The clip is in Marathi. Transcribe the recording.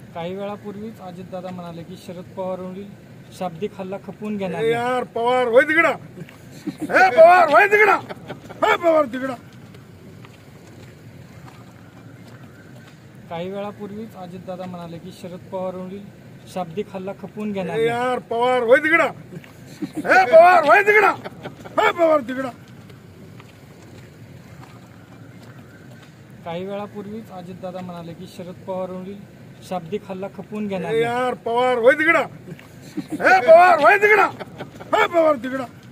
काही वेळापूर्वीच अजितदादा म्हणाले की शरद पवारांवरील शाब्दिक हल्ला खपवून घेणार ए यार पवार होय तिकडा, हे पवार होय तिकडा, हे पवार तिकडा. काही वेळापूर्वीच अजितदादा म्हणाले की शरद पवारांवरील शाब्दिक हल्ला खपवून घेणार ए यार पवार होय तिकडा, हे पवार होय तिकडा, हे पवार तिकडा. काही वेळापूर्वीच अजितदादा म्हणाले की शरद पवारांवरील शाब्दिक हल्ला खपवून घेणार ए यार पवार होय तिकडा, हे पवार होय तिकडा, हे पवार तिकडा.